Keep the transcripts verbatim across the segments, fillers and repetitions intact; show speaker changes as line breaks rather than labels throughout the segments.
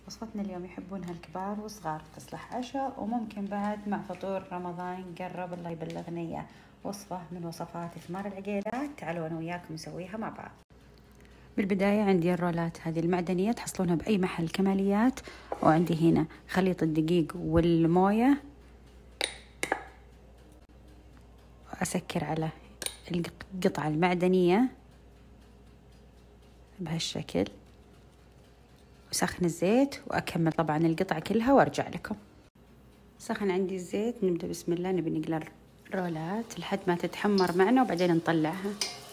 وصفتنا اليوم يحبونها الكبار والصغار، تصلح عشاء وممكن بعد مع فطور رمضان. قرب الله يبلغنا إياه. وصفة من وصفات ثمار العقيلات، تعالوا أنا وياكم نسويها مع بعض. بالبداية عندي الرولات هذه المعدنية، تحصلونها بأي محل كماليات. وعندي هنا خليط الدقيق والموية، وأسكر على القطعة المعدنية بهالشكل، وسخن الزيت وأكمل طبعا القطعة كلها وأرجع لكم. سخن عندي الزيت، نبدأ بسم الله، نبي نقلى الرولات لحد ما تتحمر معنا وبعدين نطلعها.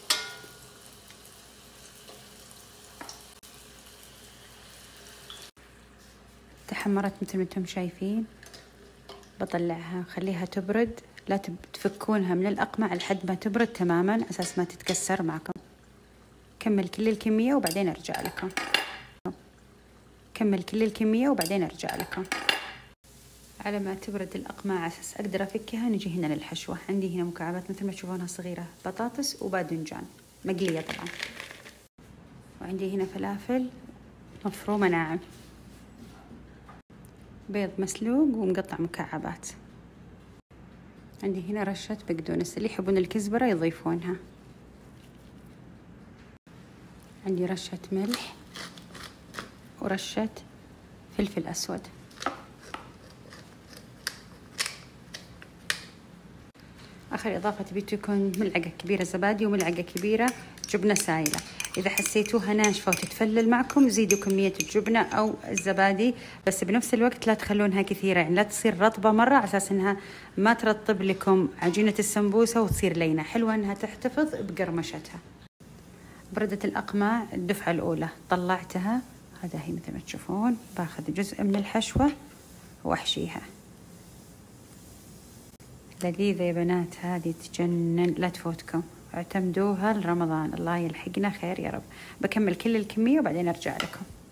تحمرت مثل ما انتم شايفين، بطلعها خليها تبرد، لا تفكونها من الأقمع لحد ما تبرد تماما أساس ما تتكسر معكم. كمل كل الكمية وبعدين أرجع لكم. كمل كل الكمية وبعدين أرجع لكم. على ما تبرد الأقماع أساس أقدر أفكها، نجي هنا للحشوة. عندي هنا مكعبات مثل ما تشوفونها صغيرة، بطاطس وباذنجان مقلية طبعا، وعندي هنا فلافل مفرومة ناعم، بيض مسلوق ومقطع مكعبات. عندي هنا رشة بقدونس، اللي يحبون الكزبرة يضيفونها. عندي رشة ملح ورشة فلفل أسود. آخر إضافة تبي تكون ملعقة كبيرة زبادي وملعقة كبيرة جبنة سايلة. إذا حسيتوها ناشفة وتتفلل معكم زيدوا كمية الجبنة أو الزبادي، بس بنفس الوقت لا تخلونها كثيرة، يعني لا تصير رطبة مرة على أساس إنها ما ترطب لكم عجينة السمبوسة وتصير لينة. حلوة إنها تحتفظ بقرمشتها. بردت الأقماع الدفعة الأولى، طلعتها. هذا هي مثل ما تشوفون، باخذ جزء من الحشوة وأحشيها. لذيذة يا بنات، هذه تجنن، لا تفوتكم، اعتمدوها لرمضان. الله يلحقنا خير يا رب. بكمل كل الكمية وبعدين أرجع لكم.